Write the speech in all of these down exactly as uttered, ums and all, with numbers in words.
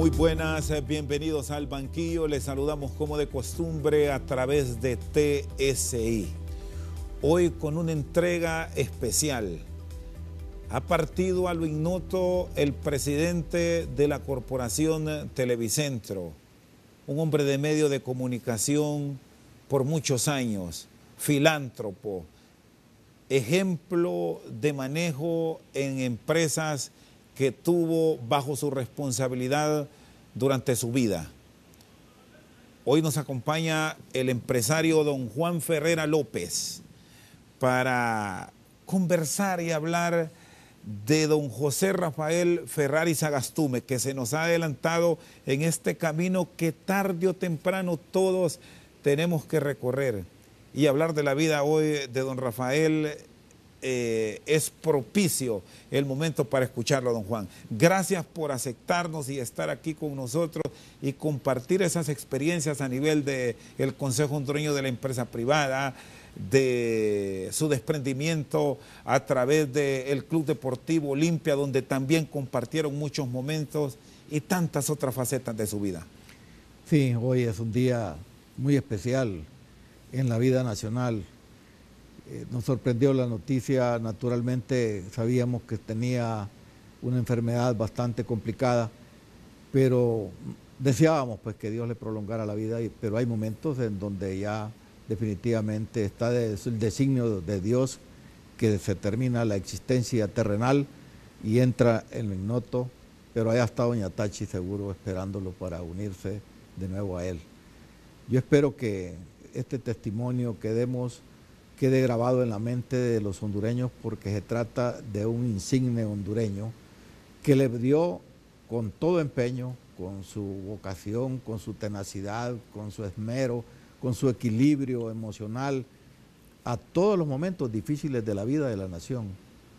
Muy buenas, bienvenidos al banquillo. Les saludamos como de costumbre a través de T S I. Hoy con una entrega especial. Ha partido a lo ignoto el presidente de la Corporación Televicentro, un hombre de medio de comunicación por muchos años, filántropo, ejemplo de manejo en empresas que tuvo bajo su responsabilidad durante su vida. Hoy nos acompaña el empresario don Juan Ferrera López para conversar y hablar de don José Rafael Ferrari Sagastume, que se nos ha adelantado en este camino que tarde o temprano todos tenemos que recorrer. Y hablar de la vida hoy de don Rafael eh, es propicio el momento para escucharlo, don Juan. Gracias por aceptarnos y estar aquí con nosotros y compartir esas experiencias a nivel del Consejo Hondureño de la Empresa Privada, de su desprendimiento a través del Club Deportivo Olimpia, donde también compartieron muchos momentos y tantas otras facetas de su vida. Sí, hoy es un día muy especial en la vida nacional. Eh, nos sorprendió la noticia, naturalmente sabíamos que tenía una enfermedad bastante complicada, pero deseábamos pues que Dios le prolongara la vida, y, pero hay momentos en donde ya definitivamente está de, el designio de Dios que se termina la existencia terrenal y entra en lo ignoto, pero allá está doña Tachi seguro esperándolo para unirse de nuevo a él. Yo espero que este testimonio que demos quede grabado en la mente de los hondureños, porque se trata de un insigne hondureño que le dio con todo empeño, con su vocación, con su tenacidad, con su esmero, con su equilibrio emocional a todos los momentos difíciles de la vida de la nación.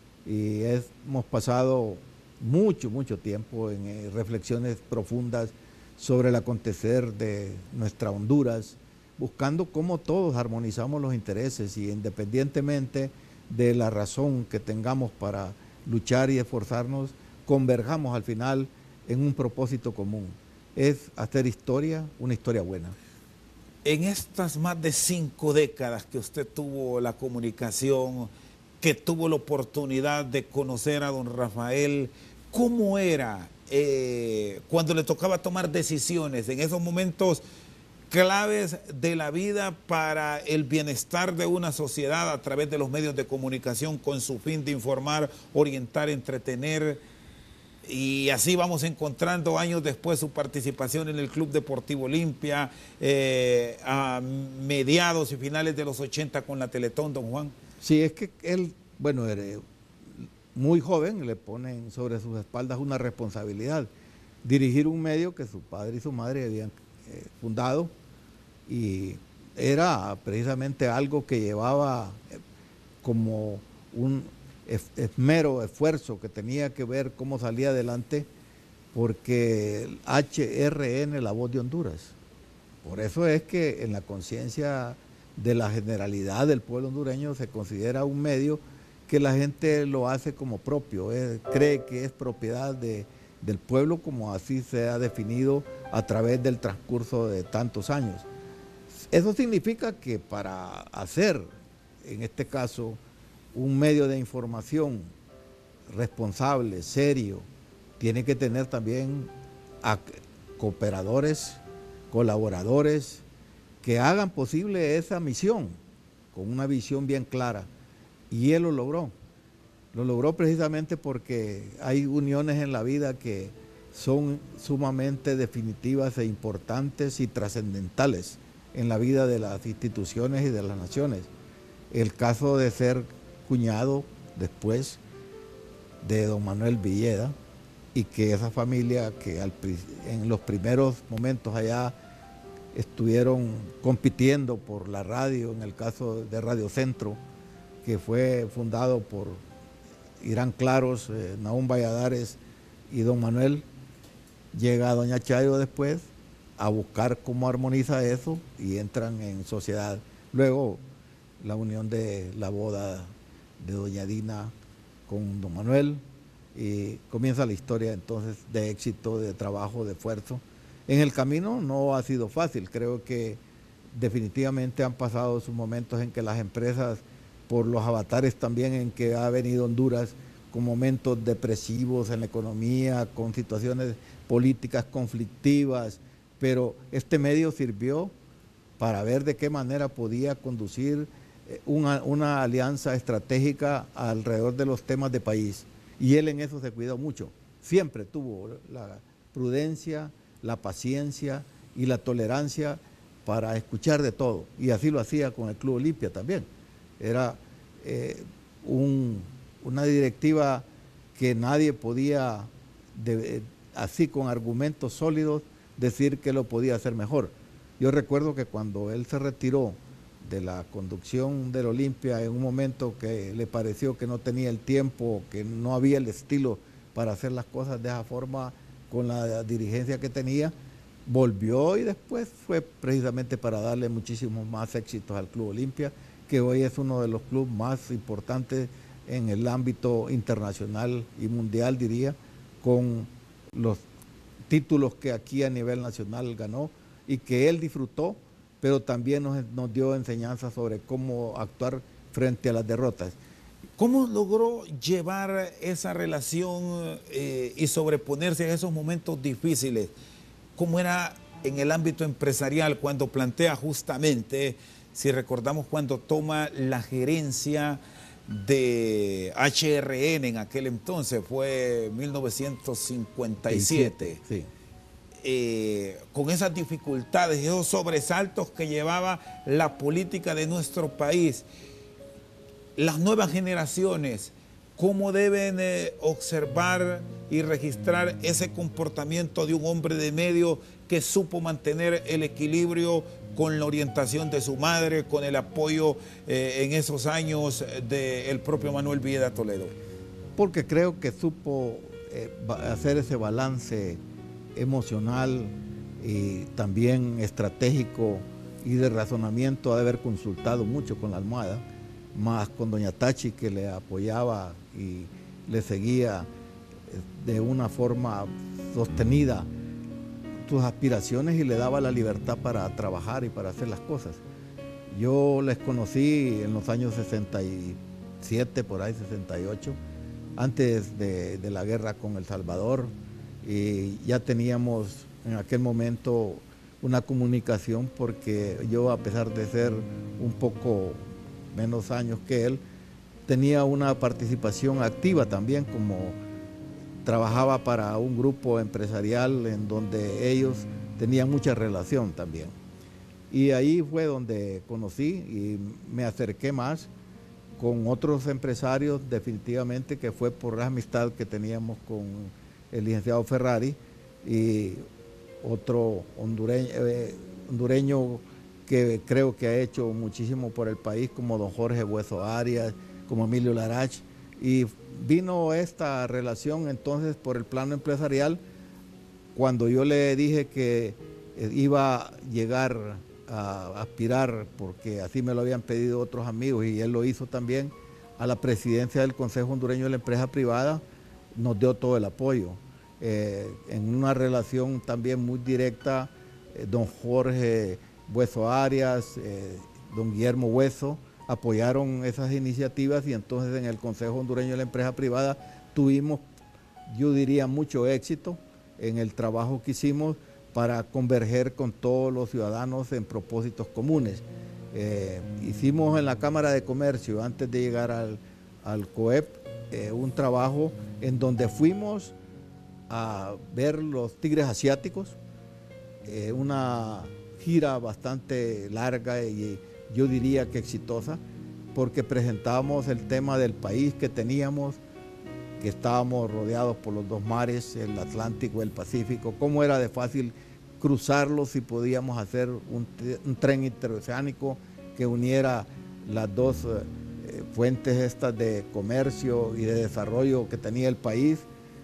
Y es, hemos pasado mucho, mucho tiempo en eh, reflexiones profundas sobre el acontecer de nuestra Honduras, buscando cómo todos armonizamos los intereses y independientemente de la razón que tengamos para luchar y esforzarnos, converjamos al final en un propósito común. Es hacer historia, una historia buena. En estas más de cinco décadas que usted tuvo la comunicación, que tuvo la oportunidad de conocer a don Rafael, ¿cómo era eh, cuando le tocaba tomar decisiones en esos momentos claves de la vida para el bienestar de una sociedad a través de los medios de comunicación con su fin de informar, orientar, entretener? Y así vamos encontrando años después su participación en el Club Deportivo Olimpia, eh, a mediados y finales de los ochenta con la Teletón, don Juan. Sí, es que él, bueno, era muy joven, le ponen sobre sus espaldas una responsabilidad, dirigir un medio que su padre y su madre habían eh, fundado, y era precisamente algo que llevaba eh, como un esmero, esfuerzo, que tenía que ver cómo salía adelante, porque H R N, la voz de Honduras. Por eso es que en la conciencia de la generalidad del pueblo hondureño se considera un medio que la gente lo hace como propio, eh, cree que es propiedad de, del pueblo, como así se ha definido a través del transcurso de tantos años. Eso significa que para hacer, en este caso, un medio de información responsable, serio, tiene que tener también a cooperadores, colaboradores, que hagan posible esa misión con una visión bien clara. Y él lo logró. Lo logró precisamente porque hay uniones en la vida que son sumamente definitivas e importantes y trascendentales en la vida de las instituciones y de las naciones. El caso de ser cuñado después de don Manuel Villeda, y que esa familia que al, en los primeros momentos allá estuvieron compitiendo por la radio, en el caso de Radio Centro, que fue fundado por Irán Claros, eh, Nahum Valladares y don Manuel, llega doña Chayo después a buscar cómo armoniza eso y entran en sociedad. Luego la unión de la boda de doña Dina con don Manuel, y comienza la historia entonces de éxito, de trabajo, de esfuerzo. En el camino no ha sido fácil, creo que definitivamente han pasado sus momentos en que las empresas, por los avatares también en que ha venido Honduras, con momentos depresivos en la economía, con situaciones políticas conflictivas, pero este medio sirvió para ver de qué manera podía conducir una, una alianza estratégica alrededor de los temas de país. Y él en eso se cuidó mucho. Siempre tuvo la prudencia, la paciencia y la tolerancia para escuchar de todo. Y así lo hacía con el Club Olimpia también. Era eh, un, una directiva que nadie podía, de, así con argumentos sólidos, decir que lo podía hacer mejor. Yo recuerdo que cuando él se retiró de la conducción del Olimpia, en un momento que le pareció que no tenía el tiempo, que no había el estilo para hacer las cosas de esa forma con la dirigencia que tenía, volvió y después fue precisamente para darle muchísimos más éxitos al Club Olimpia, que hoy es uno de los clubes más importantes en el ámbito internacional y mundial, diría, con los títulos que aquí a nivel nacional ganó y que él disfrutó, pero también nos, nos dio enseñanza sobre cómo actuar frente a las derrotas. ¿Cómo logró llevar esa relación eh, y sobreponerse a esos momentos difíciles? ¿Cómo era en el ámbito empresarial cuando plantea justamente, si recordamos cuando toma la gerencia de H R N en aquel entonces, fue mil novecientos cincuenta y siete, sí. eh, con esas dificultades, esos sobresaltos que llevaba la política de nuestro país, las nuevas generaciones, ¿cómo deben eh, observar y registrar ese comportamiento de un hombre de medio que supo mantener el equilibrio con la orientación de su madre, con el apoyo eh, en esos años del propio Manuel Villeda Toledo? Porque creo que supo eh, hacer ese balance emocional y también estratégico y de razonamiento, de haber consultado mucho con la almohada, más con doña Tachi, que le apoyaba y le seguía de una forma sostenida sus aspiraciones y le daba la libertad para trabajar y para hacer las cosas. Yo les conocí en los años sesenta y siete, por ahí sesenta y ocho, antes de, de la guerra con El Salvador, y ya teníamos en aquel momento una comunicación, porque yo, a pesar de ser un poco menos años que él, tenía una participación activa también, como trabajaba para un grupo empresarial en donde ellos tenían mucha relación también. Y ahí fue donde conocí y me acerqué más con otros empresarios, definitivamente, que fue por la amistad que teníamos con el licenciado Ferrari y otro hondureño, eh, hondureño que creo que ha hecho muchísimo por el país, como don Jorge Hueso Arias, como Emilio Larach, y vino esta relación entonces por el plano empresarial cuando yo le dije que iba a llegar a aspirar, porque así me lo habían pedido otros amigos y él lo hizo también, a la presidencia del Consejo Hondureño de la Empresa Privada. Nos dio todo el apoyo. Eh, en una relación también muy directa, eh, don Jorge Hueso Arias, eh, don Guillermo Hueso, apoyaron esas iniciativas y entonces en el Consejo Hondureño de la Empresa Privada tuvimos, yo diría, mucho éxito en el trabajo que hicimos para converger con todos los ciudadanos en propósitos comunes. Eh, hicimos en la Cámara de Comercio, antes de llegar al, al C O E P, eh, un trabajo en donde fuimos a ver los tigres asiáticos, eh, una gira bastante larga y yo diría que exitosa, porque presentábamos el tema del país que teníamos, que estábamos rodeados por los dos mares, el Atlántico y el Pacífico, cómo era de fácil cruzarlos si podíamos hacer un, un tren interoceánico que uniera las dos eh, fuentes estas de comercio y de desarrollo que tenía el país.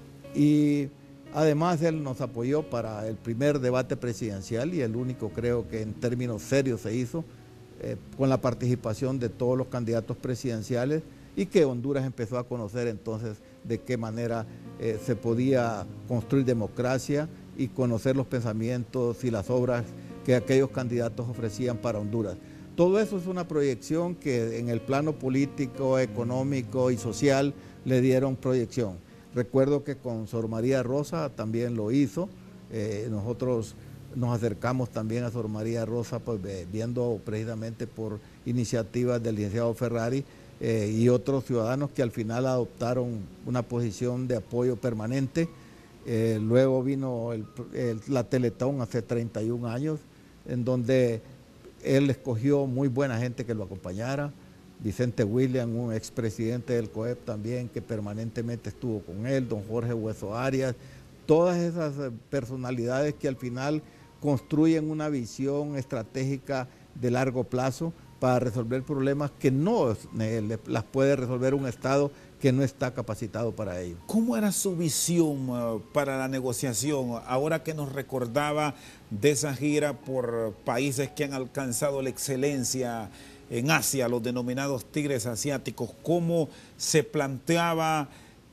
Y además él nos apoyó para el primer debate presidencial y el único, creo que en términos serios se hizo, eh, con la participación de todos los candidatos presidenciales, y que Honduras empezó a conocer entonces de qué manera eh, se podía construir democracia y conocer los pensamientos y las obras que aquellos candidatos ofrecían para Honduras. Todo eso es una proyección que en el plano político, económico y social le dieron proyección. Recuerdo que con Sor María Rosa también lo hizo. Eh, nosotros nos acercamos también a Sor María Rosa, pues viendo precisamente por iniciativas del licenciado Ferrari eh, y otros ciudadanos que al final adoptaron una posición de apoyo permanente. Eh, luego vino el, el, la Teletón hace treinta y un años, en donde él escogió muy buena gente que lo acompañara. Vicente William, un expresidente del C O E P también, que permanentemente estuvo con él, don Jorge Hueso Arias, todas esas personalidades que al final construyen una visión estratégica de largo plazo para resolver problemas que no eh, las puede resolver un Estado que no está capacitado para ello. ¿Cómo era su visión uh, para la negociación? Ahora que nos recordaba de esa gira por países que han alcanzado la excelencia en Asia, los denominados tigres asiáticos, ¿cómo se planteaba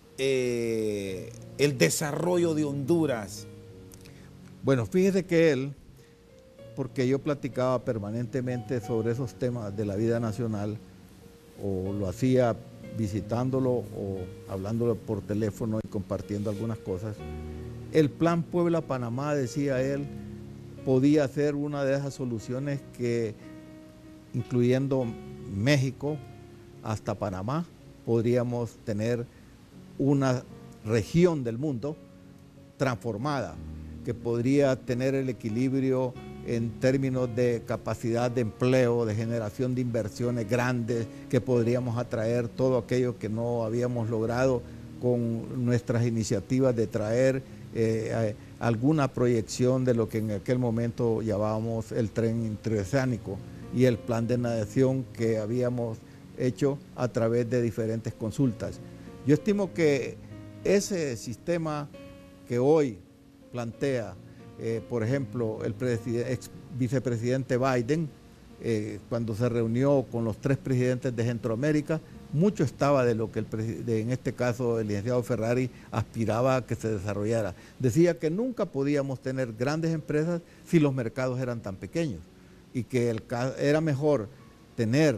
eh, el desarrollo de Honduras? Bueno, fíjese que él, porque yo platicaba permanentemente sobre esos temas de la vida nacional, o lo hacía visitándolo o hablándolo por teléfono y compartiendo algunas cosas, el plan Puebla-Panamá, decía él, podía ser una de esas soluciones que, incluyendo México hasta Panamá, podríamos tener una región del mundo transformada, que podría tener el equilibrio en términos de capacidad de empleo, de generación de inversiones grandes, que podríamos atraer todo aquello que no habíamos logrado con nuestras iniciativas de traer eh, alguna proyección de lo que en aquel momento llamábamos el tren interoceánico y el plan de navegación que habíamos hecho a través de diferentes consultas. Yo estimo que ese sistema que hoy plantea, eh, por ejemplo, el ex vicepresidente Biden, eh, cuando se reunió con los tres presidentes de Centroamérica, mucho estaba de lo que el, de, en este caso el licenciado Ferrari aspiraba a que se desarrollara. Decía que nunca podíamos tener grandes empresas si los mercados eran tan pequeños y que el, era mejor tener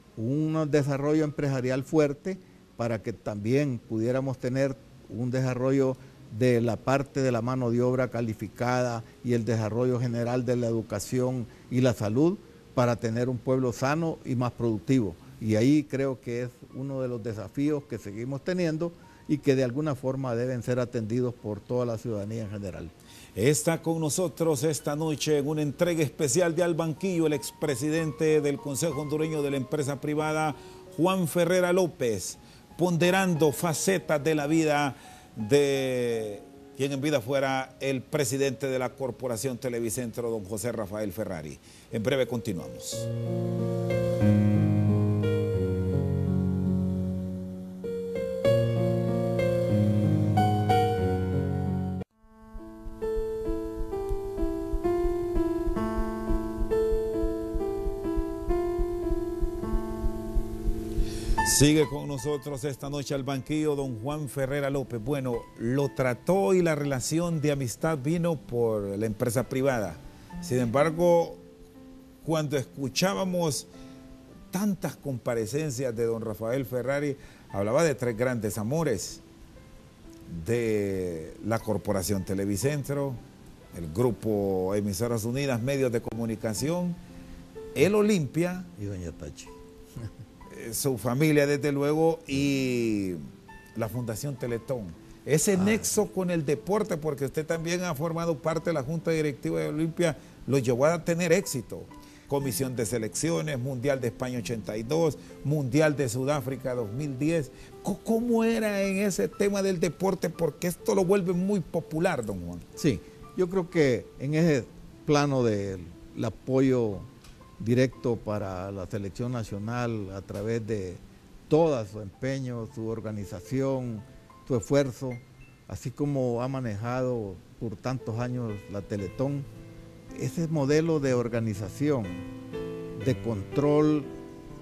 un desarrollo empresarial fuerte para que también pudiéramos tener un desarrollo de la parte de la mano de obra calificada y el desarrollo general de la educación y la salud para tener un pueblo sano y más productivo. Y ahí creo que es uno de los desafíos que seguimos teniendo y que de alguna forma deben ser atendidos por toda la ciudadanía en general. Está con nosotros esta noche en una entrega especial de Al Banquillo el expresidente del Consejo Hondureño de la Empresa Privada, Juan Ferrera López, ponderando facetas de la vida de quien en vida fuera el presidente de la Corporación Televicentro, don José Rafael Ferrari. En breve continuamos. Sigue con nosotros esta noche al banquillo don Juan Ferrera López. Bueno, lo trató y la relación de amistad vino por la empresa privada. Sin embargo, cuando escuchábamos tantas comparecencias de don Rafael Ferrari, hablaba de tres grandes amores, de la Corporación Televicentro, el Grupo Emisoras Unidas, Medios de Comunicación, el Olimpia y doña Tachi. Su familia, desde luego, y la Fundación Teletón. Ese ah. nexo con el deporte, porque usted también ha formado parte de la Junta Directiva de Olimpia, lo llevó a tener éxito. Comisión de Selecciones, Mundial de España ochenta y dos, Mundial de Sudáfrica dos mil diez. ¿Cómo era en ese tema del deporte? Porque esto lo vuelve muy popular, don Juan. Sí, yo creo que en ese plano del apoyo directo para la selección nacional a través de todo su empeño, su organización, su esfuerzo, así como ha manejado por tantos años la Teletón, ese modelo de organización, de control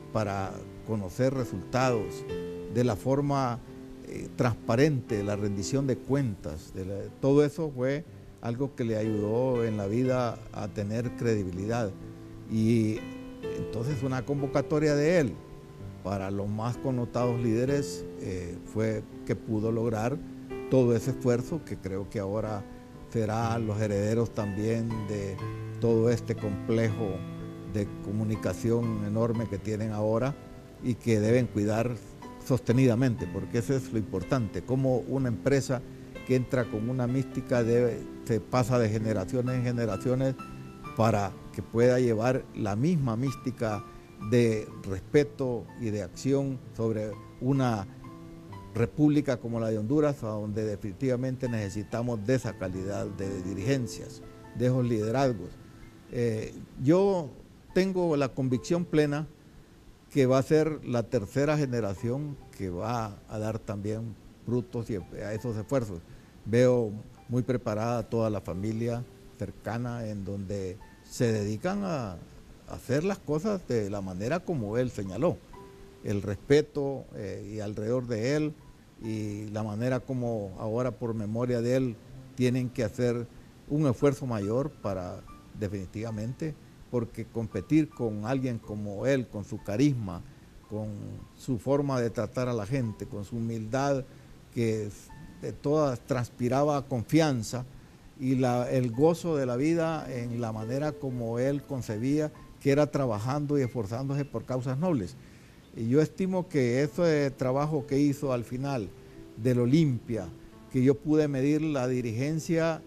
para conocer resultados, de la forma eh, transparente, la rendición de cuentas, de la, todo eso fue algo que le ayudó en la vida a tener credibilidad. Y entonces una convocatoria de él para los más connotados líderes eh, fue que pudo lograr todo ese esfuerzo, que creo que ahora serán los herederos también de todo este complejo de comunicación enorme que tienen ahora y que deben cuidar sostenidamente, porque eso es lo importante, como una empresa que entra con una mística debe, se pasa de generaciones en generaciones para que pueda llevar la misma mística de respeto y de acción sobre una república como la de Honduras, a donde definitivamente necesitamos de esa calidad de dirigencias, de esos liderazgos. Eh, yo tengo la convicción plena que va a ser la tercera generación que va a dar también frutos a esos esfuerzos. Veo muy preparada toda la familia cercana, en donde se dedican a hacer las cosas de la manera como él señaló, el respeto eh, y alrededor de él, y la manera como ahora por memoria de él tienen que hacer un esfuerzo mayor para definitivamente, porque competir con alguien como él, con su carisma, con su forma de tratar a la gente, con su humildad que de todas transpiraba confianza, y la, el gozo de la vida en la manera como él concebía, que era trabajando y esforzándose por causas nobles. Y yo estimo que ese trabajo que hizo al final del Olimpia, que yo pude medir la dirigencia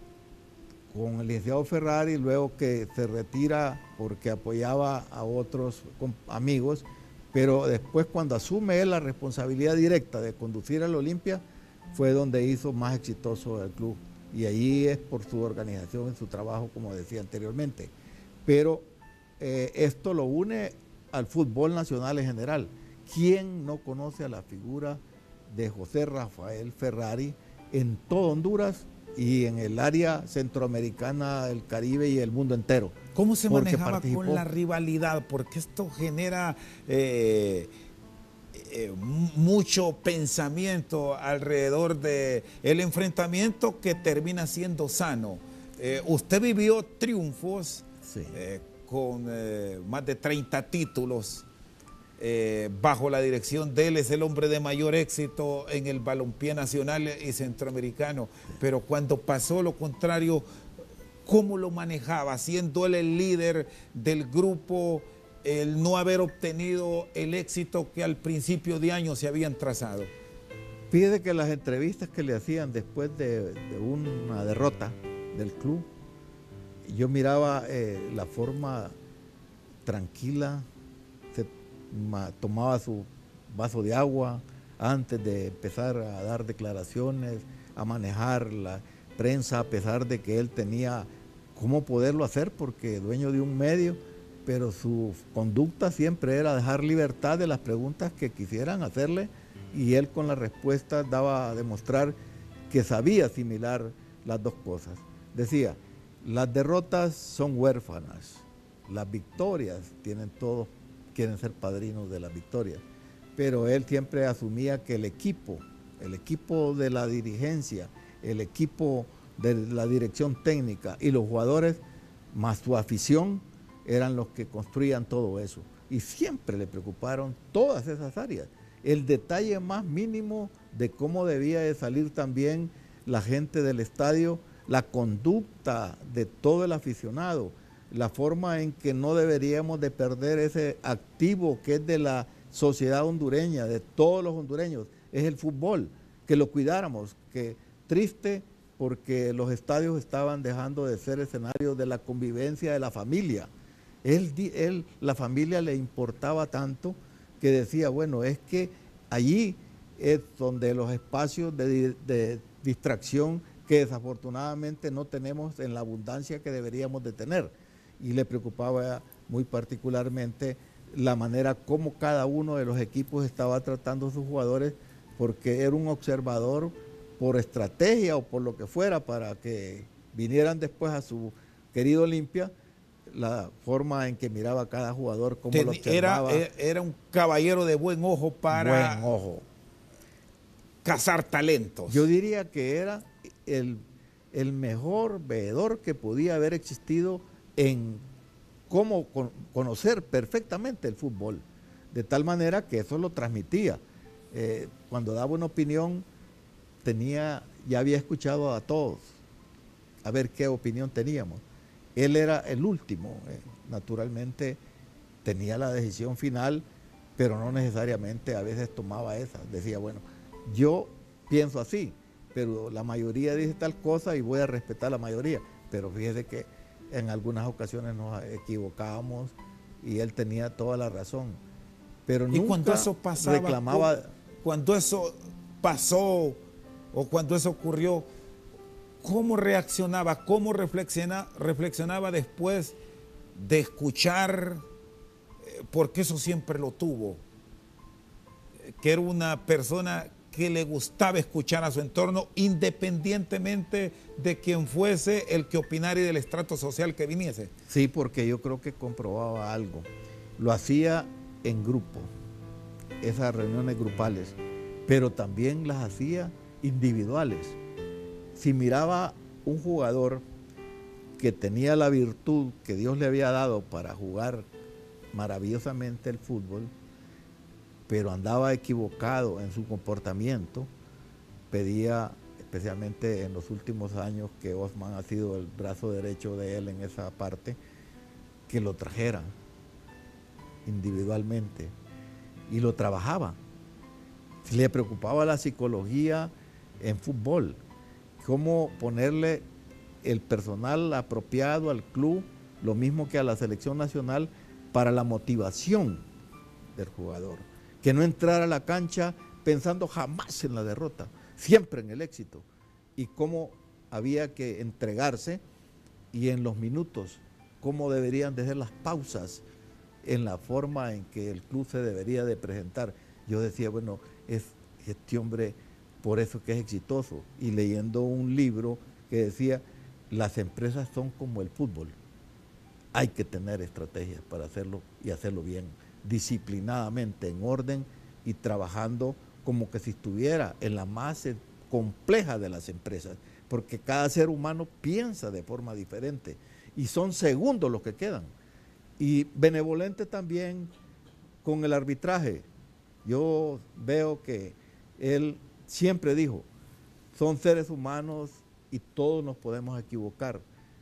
con el licenciado Ferrari, luego que se retira porque apoyaba a otros amigos, pero después cuando asume él la responsabilidad directa de conducir al Olimpia, fue donde hizo más exitoso el club. Y allí es por su organización y su trabajo, como decía anteriormente. Pero eh, esto lo une al fútbol nacional en general. ¿Quién no conoce a la figura de José Rafael Ferrari en todo Honduras y en el área centroamericana, el Caribe y el mundo entero? ¿Cómo se manejaba con la rivalidad? Porque esto genera eh, eh, mucho pensamiento alrededor de el enfrentamiento que termina siendo sano. Eh, usted vivió triunfos sí. eh, con eh, más de treinta títulos. Eh, bajo la dirección de él, es el hombre de mayor éxito en el balompié nacional y centroamericano, pero cuando pasó lo contrario, ¿cómo lo manejaba? Siendo él el líder del grupo, el no haber obtenido el éxito que al principio de año se habían trazado. Fíjese que las entrevistas que le hacían después de, de una derrota del club, yo miraba eh, la forma tranquila, se tomaba su vaso de agua antes de empezar a dar declaraciones, a manejar la prensa, a pesar de que él tenía cómo poderlo hacer porque dueño de un medio, pero su conducta siempre era dejar libertad de las preguntas que quisieran hacerle, y él con la respuesta daba a demostrar que sabía asimilar las dos cosas. Decía, las derrotas son huérfanas, las victorias tienen todos, quieren ser padrinos de las victorias, pero él siempre asumía que el equipo, el equipo de la dirigencia, el equipo de la dirección técnica y los jugadores, más su afición, eran los que construían todo eso. Y siempre le preocuparon todas esas áreas. El detalle más mínimo de cómo debía de salir también la gente del estadio, la conducta de todo el aficionado, la forma en que no deberíamos de perder ese activo que es de la sociedad hondureña, de todos los hondureños, es el fútbol, que lo cuidáramos, que triste porque los estadios estaban dejando de ser escenarios de la convivencia de la familia. Él, él, la familia le importaba tanto que decía, bueno, es que allí es donde los espacios de, de distracción que desafortunadamente no tenemos en la abundancia que deberíamos de tener. Y le preocupaba muy particularmente la manera como cada uno de los equipos estaba tratando a sus jugadores, porque era un observador por estrategia o por lo que fuera para que vinieran después a su querido Olimpia, la forma en que miraba a cada jugador, cómo Ten, lo observaba. Era, era un caballero de buen ojo para buen ojo. cazar talentos. Yo diría que era el, el mejor veedor que podía haber existido en cómo con, conocer perfectamente el fútbol, de tal manera que eso lo transmitía. Eh, cuando daba una opinión, tenía, ya había escuchado a todos, a ver qué opinión teníamos. Él era el último, eh, naturalmente tenía la decisión final, pero no necesariamente a veces tomaba esa. Decía, bueno, yo pienso así, pero la mayoría dice tal cosa y voy a respetar la mayoría. Pero fíjese que en algunas ocasiones nos equivocábamos y él tenía toda la razón. Pero y nunca cuando eso pasaba, reclamaba. Cuando eso pasó o cuando eso ocurrió, ¿cómo reaccionaba? ¿Cómo reflexiona, reflexionaba después de escuchar? Porque eso siempre lo tuvo, que era una persona que le gustaba escuchar a su entorno independientemente de quién fuese el que opinara y del estrato social que viniese. Sí, porque yo creo que comprobaba algo. Lo hacía en grupo, esas reuniones grupales, pero también las hacía individuales. Si miraba un jugador que tenía la virtud que Dios le había dado para jugar maravillosamente el fútbol, pero andaba equivocado en su comportamiento, pedía, especialmente en los últimos años que Osman ha sido el brazo derecho de él en esa parte, que lo trajeran individualmente y lo trabajaba. Si le preocupaba la psicología en fútbol, cómo ponerle el personal apropiado al club, lo mismo que a la selección nacional, para la motivación del jugador. Que no entrara a la cancha pensando jamás en la derrota, siempre en el éxito. Y cómo había que entregarse y en los minutos, cómo deberían de ser las pausas en la forma en que el club se debería de presentar. Yo decía, bueno, es este hombre por eso que es exitoso. Y leyendo un libro que decía, las empresas son como el fútbol. Hay que tener estrategias para hacerlo y hacerlo bien, disciplinadamente, en orden y trabajando como que si estuviera en la más compleja de las empresas, porque cada ser humano piensa de forma diferente y son segundos los que quedan. Y benevolente también con el arbitraje. Yo veo que él siempre dijo, son seres humanos y todos nos podemos equivocar.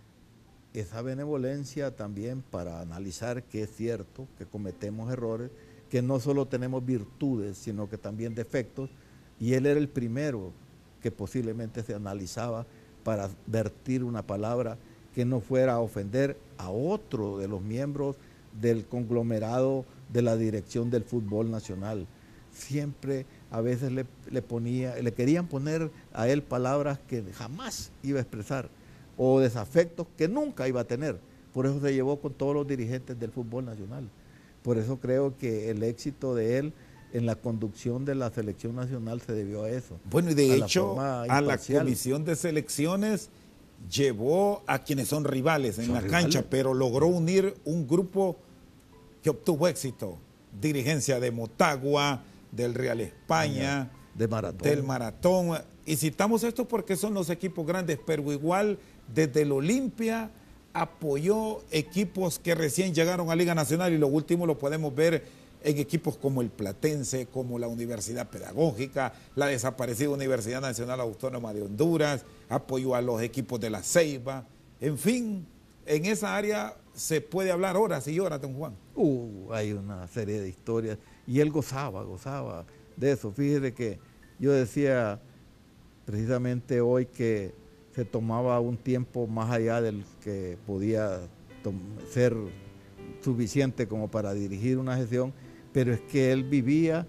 Esa benevolencia también para analizar que es cierto, que cometemos errores, que no solo tenemos virtudes, sino que también defectos, y él era el primero que posiblemente se analizaba para vertir una palabra que no fuera a ofender a otro de los miembros del conglomerado de la dirección del fútbol nacional. Siempre a veces le, le ponía, le querían poner a él palabras que jamás iba a expresar, o desafectos que nunca iba a tener. Por eso se llevó con todos los dirigentes del fútbol nacional. Por eso creo que el éxito de él en la conducción de la selección nacional se debió a eso. Bueno, y de hecho, a la comisión de selecciones llevó a quienes son rivales en la cancha, pero logró unir un grupo que obtuvo éxito. Dirigencia de Motagua, del Real España, de Maratón. del Maratón. Y citamos esto porque son los equipos grandes, pero igual desde el Olimpia apoyó equipos que recién llegaron a Liga Nacional, y lo último lo podemos ver en equipos como el Platense, como la Universidad Pedagógica, la desaparecida Universidad Nacional Autónoma de Honduras, apoyó a los equipos de la Ceiba. En fin, en esa área se puede hablar horas y horas, don Juan. Uh, hay una serie de historias, y él gozaba, gozaba de eso. Fíjese que yo decía precisamente hoy que se tomaba un tiempo más allá del que podía ser suficiente como para dirigir una gestión, pero es que él vivía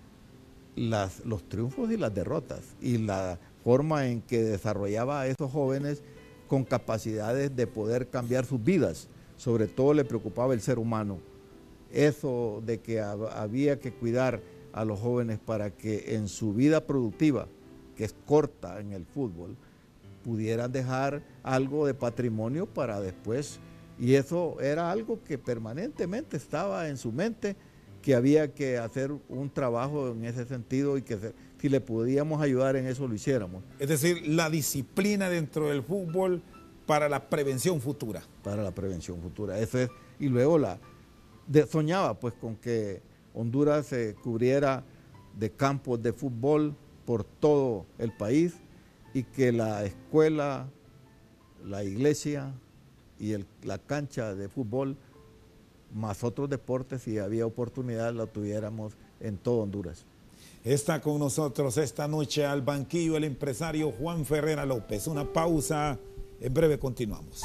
las, los triunfos y las derrotas, y la forma en que desarrollaba a esos jóvenes con capacidades de poder cambiar sus vidas. Sobre todo le preocupaba el ser humano. Eso de que había que cuidar a los jóvenes para que en su vida productiva, que es corta en el fútbol, pudieran dejar algo de patrimonio para después Y eso era algo que permanentemente estaba en su mente, que había que hacer un trabajo en ese sentido y que se, si le podíamos ayudar en eso lo hiciéramos. Es decir, la disciplina dentro del fútbol para la prevención futura. Para la prevención futura, eso es. Y luego la de, soñaba pues con que Honduras se cubriera de campos de fútbol por todo el país y que la escuela, la iglesia y el, la cancha de fútbol más otros deportes, si había oportunidad, la tuviéramos en todo Honduras. Está con nosotros esta noche al banquillo el empresario Juan Ferrera López. Una pausa, en breve continuamos.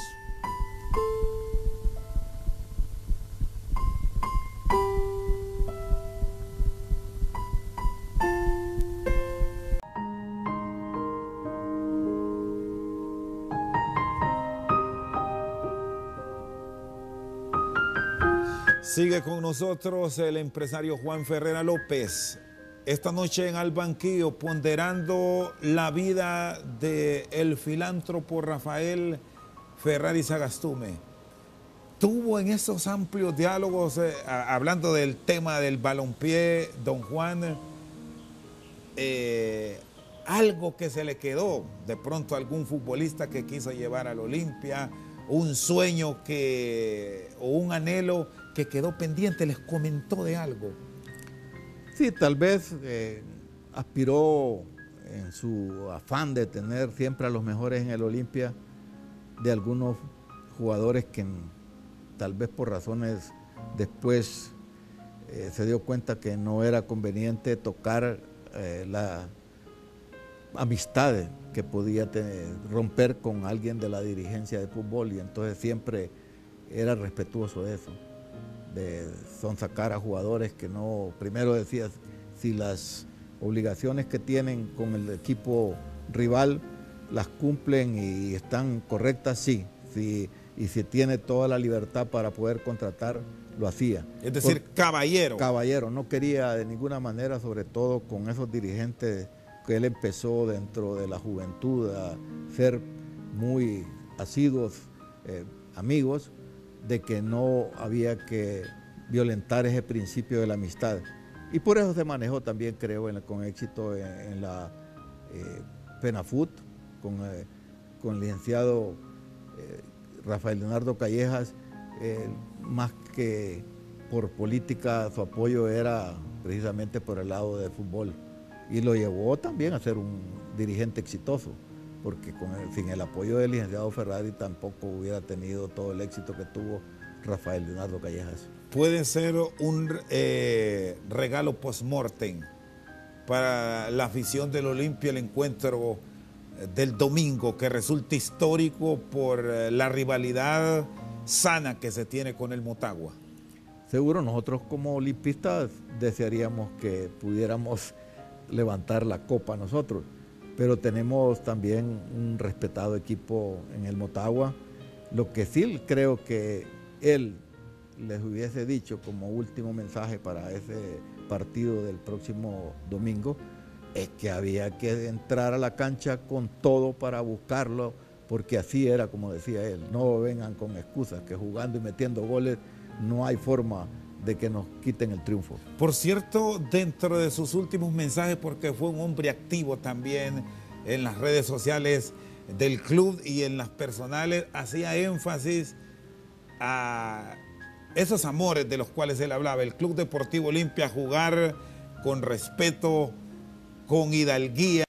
Sigue con nosotros el empresario Juan Ferrera López. Esta noche en Al Banquillo, ponderando la vida del filántropo Rafael Ferrari Sagastume. Tuvo en esos amplios diálogos, eh, hablando del tema del balompié, don Juan, eh, algo que se le quedó, de pronto algún futbolista que quiso llevar al Olimpia, un sueño que, o un anhelo que quedó pendiente, les comentó de algo. Sí, tal vez eh, aspiró en su afán de tener siempre a los mejores en el Olimpia, de algunos jugadores que tal vez por razones después eh, se dio cuenta que no era conveniente tocar eh, la amistad que podía tener, romper con alguien de la dirigencia de fútbol, y entonces siempre era respetuoso de eso, de sonsacar a jugadores que no, primero decías, si las obligaciones que tienen con el equipo rival las cumplen y están correctas, sí, sí, y si tiene toda la libertad para poder contratar, lo hacía. Es decir, Por, caballero. Caballero, no quería de ninguna manera, sobre todo con esos dirigentes que él empezó dentro de la juventud a ser muy asiduos eh, amigos, de que no había que violentar ese principio de la amistad. Y por eso se manejó también, creo, en, con éxito en, en la eh, FENAFUT, con, eh, con el licenciado eh, Rafael Leonardo Callejas, eh, más que por política, su apoyo era precisamente por el lado del fútbol. Y lo llevó también a ser un dirigente exitoso, porque con el, sin el apoyo del licenciado Ferrari tampoco hubiera tenido todo el éxito que tuvo Rafael Leonardo Callejas. Puede ser un eh, regalo post-mortem para la afición del Olimpia, el encuentro del domingo, que resulta histórico por la rivalidad sana que se tiene con el Motagua. Seguro nosotros como olimpistas desearíamos que pudiéramos levantar la copa nosotros, pero tenemos también un respetado equipo en el Motagua. Lo que sí creo que él les hubiese dicho como último mensaje para ese partido del próximo domingo es que había que entrar a la cancha con todo para buscarlo, porque así era, como decía él, no vengan con excusas, que jugando y metiendo goles no hay forma de que nos quiten el triunfo. Por cierto, dentro de sus últimos mensajes, porque fue un hombre activo también en las redes sociales del club y en las personales, hacía énfasis a esos amores de los cuales él hablaba, el Club Deportivo Olimpia, jugar con respeto, con hidalguía,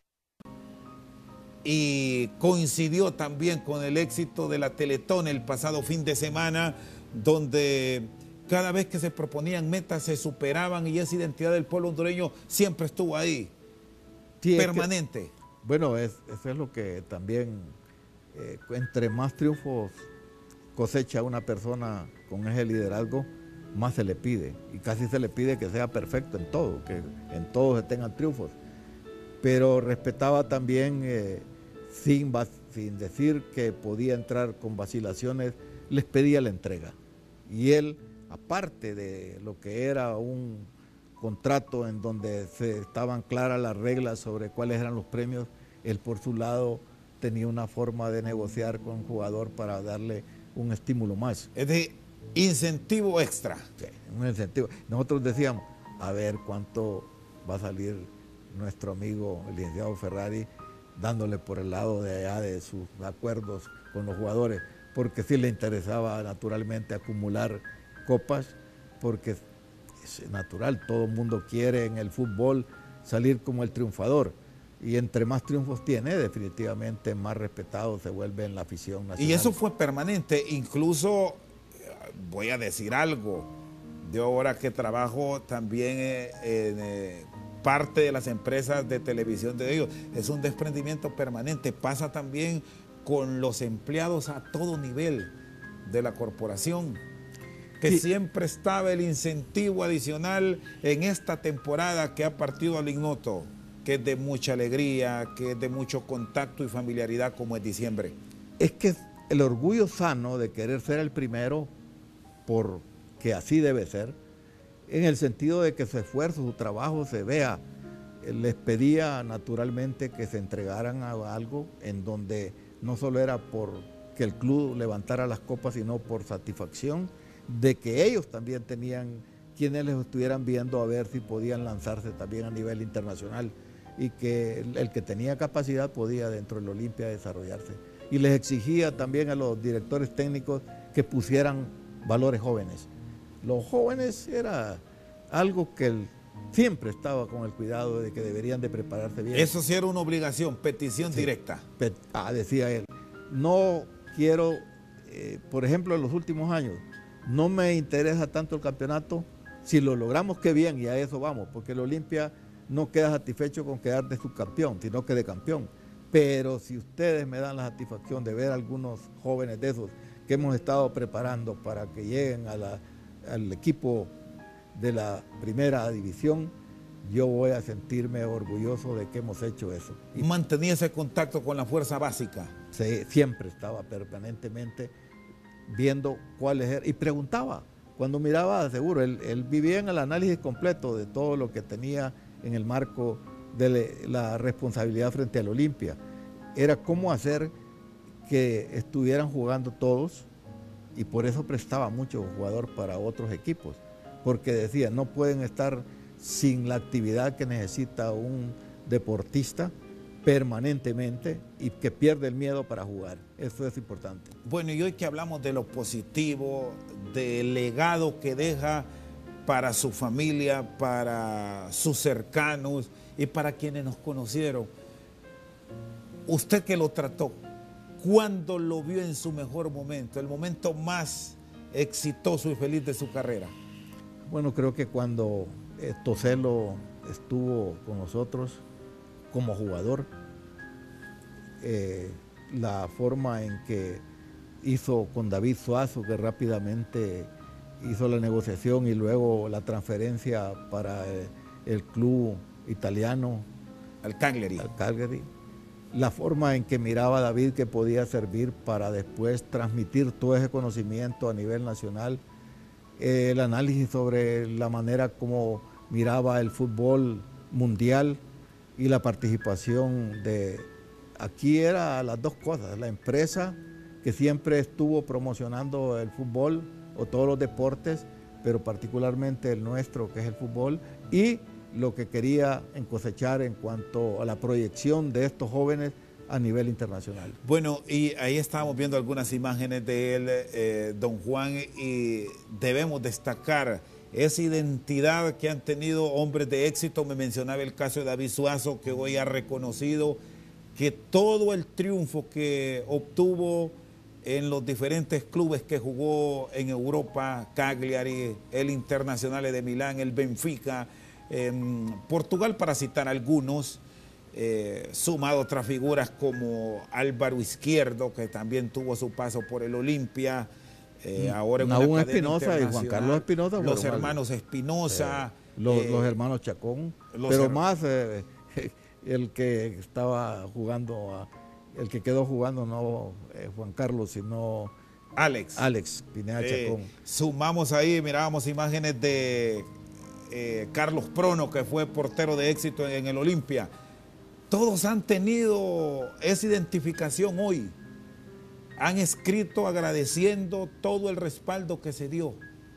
y coincidió también con el éxito de la Teletón el pasado fin de semana, donde cada vez que se proponían metas se superaban y esa identidad del pueblo hondureño siempre estuvo ahí, sí, permanente. Es que, bueno, es, eso es lo que también, eh, entre más triunfos cosecha una persona con ese liderazgo, más se le pide, y casi se le pide que sea perfecto en todo, que en todo se tengan triunfos, pero respetaba también, eh, sin, sin decir que podía entrar con vacilaciones, les pedía la entrega, y él, aparte de lo que era un contrato en donde se estaban claras las reglas sobre cuáles eran los premios, él por su lado tenía una forma de negociar con el jugador para darle un estímulo más. Es de incentivo extra. Sí, un incentivo. Nosotros decíamos, a ver cuánto va a salir nuestro amigo el licenciado Ferrari dándole por el lado de allá de sus acuerdos con los jugadores, porque sí le interesaba naturalmente acumular copas, porque es natural, todo el mundo quiere en el fútbol salir como el triunfador, y entre más triunfos tiene, definitivamente más respetado se vuelve en la afición nacional. Y eso fue permanente, incluso, voy a decir algo, yo ahora que trabajo también en eh, parte de las empresas de televisión de ellos, es un desprendimiento permanente, pasa también con los empleados a todo nivel de la corporación, que sí, siempre estaba el incentivo adicional en esta temporada que ha partido al ignoto, que es de mucha alegría, que es de mucho contacto y familiaridad como es diciembre. Es que el orgullo sano de querer ser el primero, porque así debe ser, en el sentido de que su esfuerzo, su trabajo se vea. Les pedía naturalmente que se entregaran a algo en donde no solo era por que el club levantara las copas, sino por satisfacción de que ellos también tenían quienes les estuvieran viendo a ver si podían lanzarse también a nivel internacional, y que el, el que tenía capacidad podía dentro del Olimpia desarrollarse. Y les exigía también a los directores técnicos que pusieran valores jóvenes. Los jóvenes era algo que el, siempre estaba con el cuidado de que deberían de prepararse bien. Eso sí era una obligación, petición sí, directa. Pet, ah, decía él, no quiero, eh, por ejemplo, en los últimos años, no me interesa tanto el campeonato, si lo logramos qué bien, y a eso vamos, porque el Olimpia no queda satisfecho con quedar de subcampeón, sino que de campeón. Pero si ustedes me dan la satisfacción de ver a algunos jóvenes de esos que hemos estado preparando para que lleguen a la, al equipo de la primera división, yo voy a sentirme orgulloso de que hemos hecho eso. Y mantenía ese contacto con la fuerza básica. Sí, siempre estaba permanentemente viendo cuáles eran, y preguntaba, cuando miraba, seguro, él, él vivía en el análisis completo de todo lo que tenía en el marco de la responsabilidad frente al Olimpia. Era cómo hacer que estuvieran jugando todos, y por eso prestaba mucho jugador para otros equipos, porque decía, no pueden estar sin la actividad que necesita un deportista permanentemente y que pierde el miedo para jugar. Eso es importante. Bueno, y hoy que hablamos de lo positivo, del legado que deja para su familia, para sus cercanos y para quienes nos conocieron, usted que lo trató, ¿cuándo lo vio en su mejor momento, el momento más exitoso y feliz de su carrera? Bueno, creo que cuando Toselo estuvo con nosotros como jugador, eh, la forma en que hizo con David Suazo, que rápidamente hizo la negociación y luego la transferencia para el, el club italiano, al Cagliari. al Cagliari, la forma en que miraba David que podía servir para después transmitir todo ese conocimiento a nivel nacional, eh, el análisis sobre la manera como miraba el fútbol mundial y la participación de, aquí era las dos cosas, la empresa que siempre estuvo promocionando el fútbol o todos los deportes, pero particularmente el nuestro, que es el fútbol, y lo que quería en cosechar en cuanto a la proyección de estos jóvenes a nivel internacional. Bueno, y ahí estábamos viendo algunas imágenes de él, eh, don Juan, y debemos destacar esa identidad que han tenido hombres de éxito. Me mencionaba el caso de David Suazo, que hoy ha reconocido que todo el triunfo que obtuvo en los diferentes clubes que jugó en Europa, Cagliari, el Internacional de Milán, el Benfica, en Portugal, para citar algunos, eh, sumado a otras figuras como Álvaro Izquierdo, que también tuvo su paso por el Olimpia, eh, ahora en Nahum una Espinosa y Juan Carlos Espinosa, los hermanos Espinosa, eh, los, eh, los hermanos Chacón, los pero her más eh, el que estaba jugando, a, el que quedó jugando no eh, Juan Carlos, sino Alex. Alex Pineda Eh, Chacón. Sumamos ahí, mirábamos imágenes de eh, Carlos Prono, que fue portero de éxito en, en el Olimpia. Todos han tenido esa identificación hoy. han escrito agradeciendo todo el respaldo que se dio.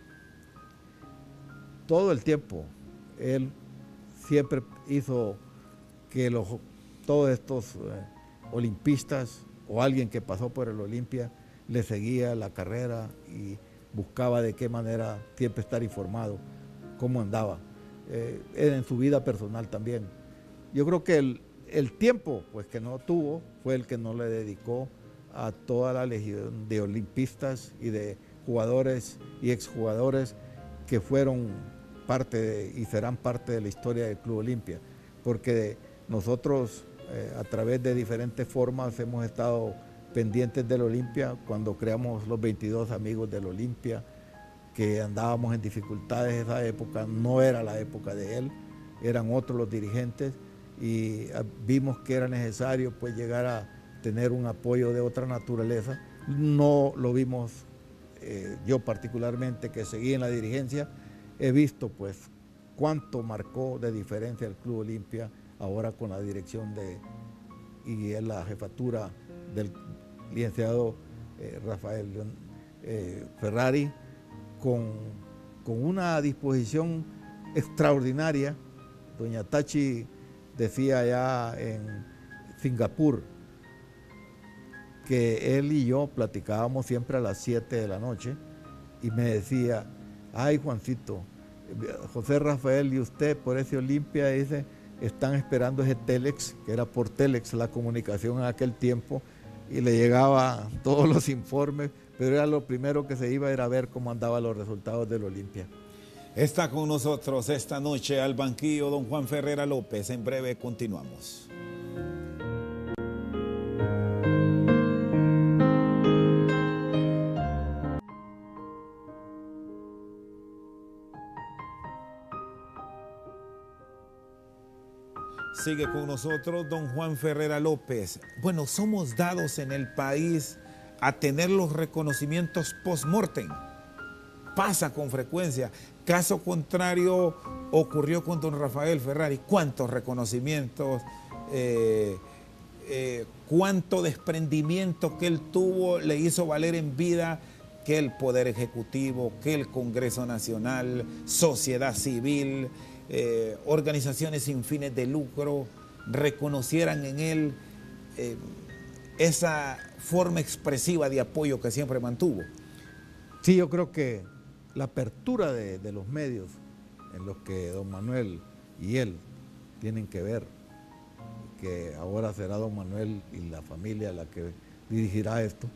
Todo el tiempo, él siempre hizo que los, todos estos eh, olimpistas o alguien que pasó por el Olimpia le seguía la carrera y buscaba de qué manera siempre estar informado, cómo andaba, eh, en su vida personal también. Yo creo que el, el tiempo pues, que no tuvo fue el que no le dedicó a toda la legión de olimpistas y de jugadores y exjugadores que fueron parte de, y serán parte de la historia del Club Olimpia, porque nosotros eh, a través de diferentes formas hemos estado pendientes del Olimpia. Cuando creamos los veintidós amigos del Olimpia, que andábamos en dificultades en esa época, no era la época de él, eran otros los dirigentes y vimos que era necesario pues llegar a tener un apoyo de otra naturaleza. No lo vimos, eh, yo particularmente que seguí en la dirigencia, he visto pues cuánto marcó de diferencia el Club Olimpia ahora con la dirección de y en la jefatura del licenciado eh, Rafael eh, Ferrari, con, con una disposición extraordinaria. Doña Tachi decía allá en Singapur que él y yo platicábamos siempre a las siete de la noche y me decía, ay Juancito, José Rafael y usted por ese Olimpia dice, están esperando ese Telex, que era por Telex la comunicación en aquel tiempo, y le llegaba todos los informes, pero era lo primero que se iba era a ver cómo andaban los resultados del Olimpia. Está con nosotros esta noche al banquillo don Juan Ferrera López. En breve continuamos. Sigue con nosotros don Juan Ferrera López. Bueno, somos dados en el país a tener los reconocimientos post-mortem. Pasa con frecuencia. Caso contrario ocurrió con don Rafael Ferrari. ¿Cuántos reconocimientos, eh, eh, cuánto desprendimiento que él tuvo le hizo valer en vida que el Poder Ejecutivo, que el Congreso Nacional, sociedad civil, eh, organizaciones sin fines de lucro reconocieran en él eh, esa forma expresiva de apoyo que siempre mantuvo? Sí, yo creo que la apertura de, de los medios en los que don Manuel y él tienen que ver, que ahora será don Manuel y la familia la que dirigirá esto,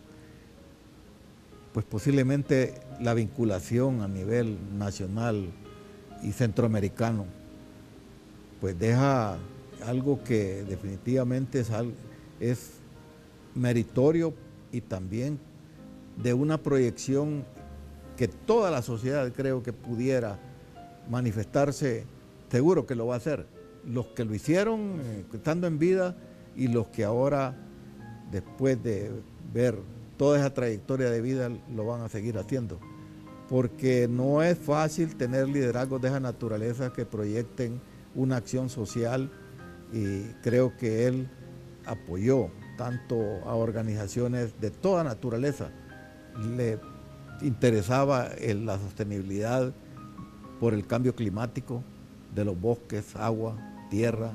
pues posiblemente la vinculación a nivel nacional y centroamericano, pues deja algo que definitivamente es, es meritorio y también de una proyección que toda la sociedad creo que pudiera manifestarse, seguro que lo va a hacer. Los que lo hicieron eh, estando en vida y los que ahora, después de ver toda esa trayectoria de vida, lo van a seguir haciendo. Porque no es fácil tener liderazgos de esa naturaleza que proyecten una acción social, y creo que él apoyó tanto a organizaciones de toda naturaleza. Le interesaba en la sostenibilidad por el cambio climático de los bosques, agua, tierra,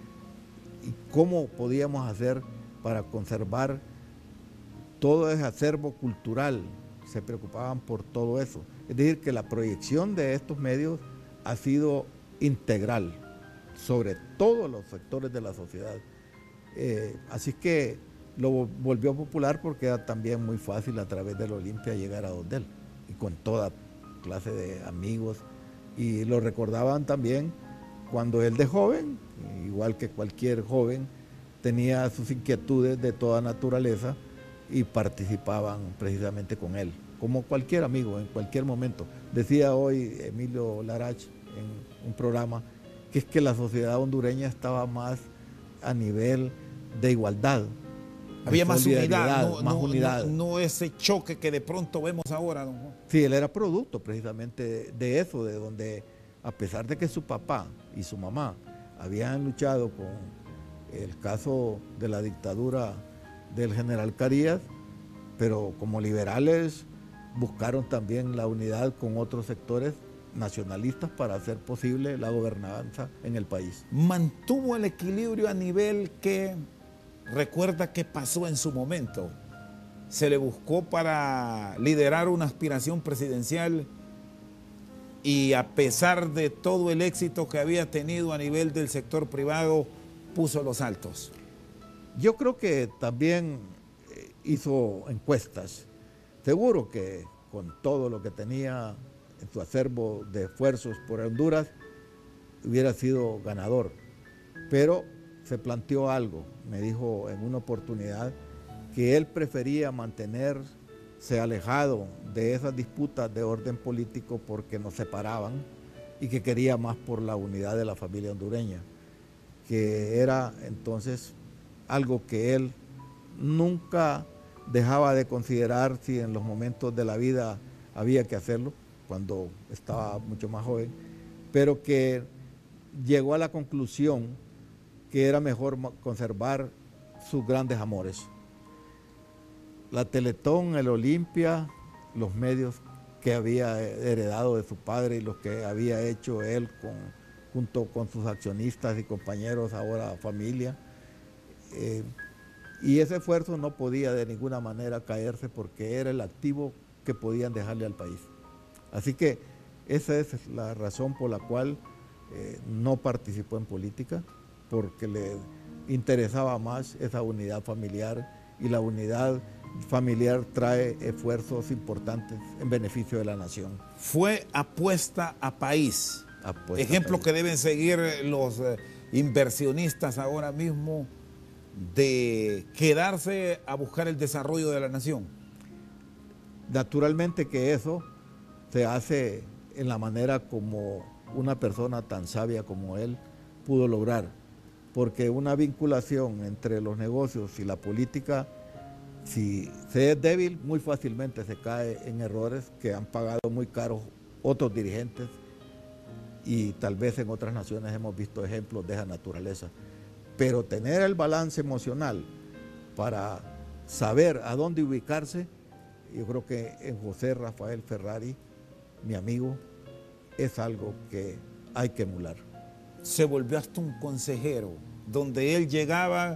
y cómo podíamos hacer para conservar todo ese acervo cultural. Se preocupaban por todo eso. Es decir, que la proyección de estos medios ha sido integral sobre todos los sectores de la sociedad. Eh, así que lo volvió popular porque era también muy fácil a través del Olimpia llegar a donde él, y con toda clase de amigos, y lo recordaban también cuando él de joven, igual que cualquier joven, tenía sus inquietudes de toda naturaleza y participaban precisamente con él, como cualquier amigo en cualquier momento. Decía hoy Emilio Larach en un programa que es que la sociedad hondureña estaba más a nivel de igualdad. Había más unidad, no, más no, unidad. No, no ese choque que de pronto vemos ahora, don Juan. Sí, él era producto precisamente de, de eso, de donde, a pesar de que su papá y su mamá habían luchado con el caso de la dictadura del general Carías, pero como liberales buscaron también la unidad con otros sectores nacionalistas para hacer posible la gobernanza en el país. Mantuvo el equilibrio a nivel que recuerda que pasó en su momento. Se le buscó para liderar una aspiración presidencial y a pesar de todo el éxito que había tenido a nivel del sector privado, puso los altos. Yo creo que también hizo encuestas. Seguro que con todo lo que tenía en su acervo de esfuerzos por Honduras, hubiera sido ganador. Pero se planteó algo, me dijo en una oportunidad, que él prefería mantenerse alejado de esas disputas de orden político porque nos separaban y que quería más por la unidad de la familia hondureña, que era entonces algo que él nunca dejaba de considerar si en los momentos de la vida había que hacerlo, cuando estaba mucho más joven, pero que llegó a la conclusión que era mejor conservar sus grandes amores. La Teletón, el Olimpia, los medios que había heredado de su padre y los que había hecho él con, junto con sus accionistas y compañeros, ahora familia. Eh, y ese esfuerzo no podía de ninguna manera caerse porque era el activo que podían dejarle al país. Así que esa es la razón por la cual eh, no participó en política, porque le interesaba más esa unidad familiar, y la unidad familiar trae esfuerzos importantes en beneficio de la nación. Fue apuesta a país. Apuesta Ejemplo a país. que deben seguir los eh, inversionistas ahora mismo de quedarse a buscar el desarrollo de la nación. Naturalmente que eso se hace en la manera como una persona tan sabia como él pudo lograr, porque una vinculación entre los negocios y la política, si se es débil, muy fácilmente se cae en errores que han pagado muy caros otros dirigentes, y tal vez en otras naciones hemos visto ejemplos de esa naturaleza. Pero tener el balance emocional para saber a dónde ubicarse, yo creo que en José Rafael Ferrari, mi amigo, es algo que hay que emular. Se volvió hasta un consejero, donde él llegaba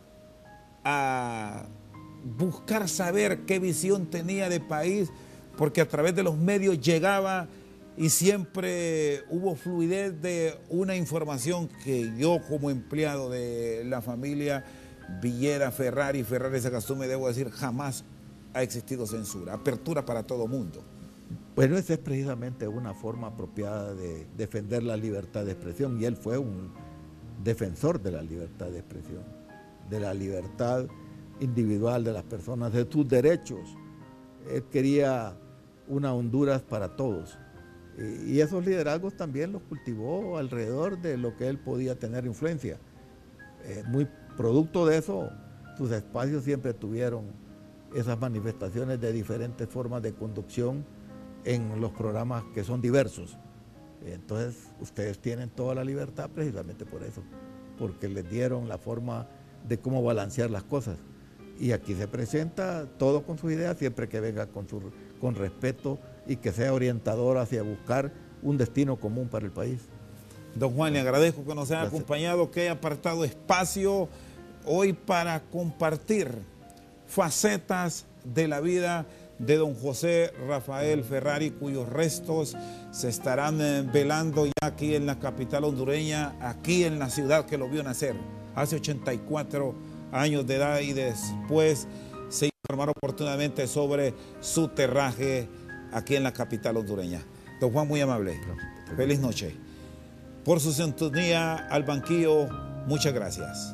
a buscar saber qué visión tenía de país, porque a través de los medios llegaba y siempre hubo fluidez de una información que yo, como empleado de la familia Villeda Ferrari, Ferrari Sagastú, me debo decir, jamás ha existido censura, apertura para todo mundo. Bueno, esa es precisamente una forma apropiada de defender la libertad de expresión, y él fue un defensor de la libertad de expresión, de la libertad individual de las personas, de sus derechos. Él quería una Honduras para todos, y esos liderazgos también los cultivó alrededor de lo que él podía tener influencia. Eh, muy producto de eso, sus espacios siempre tuvieron esas manifestaciones de diferentes formas de conducción en los programas que son diversos. Entonces, ustedes tienen toda la libertad precisamente por eso, porque les dieron la forma de cómo balancear las cosas. Y aquí se presenta todo con sus ideas, siempre que venga con, su, con respeto y que sea orientador hacia buscar un destino común para el país. Don Juan, le agradezco que nos haya Gracias. acompañado, que haya apartado espacio hoy para compartir facetas de la vida de don José Rafael Ferrari, cuyos restos se estarán eh, velando ya aquí en la capital hondureña, aquí en la ciudad que lo vio nacer, hace ochenta y cuatro años de edad, y después se informaron oportunamente sobre su terraje aquí en la capital hondureña. Don Juan, muy amable. Feliz noche. Por su sintonía al banquillo, muchas gracias.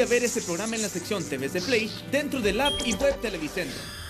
Puede ver este programa en la sección T V C Play dentro del app y web Televicentro.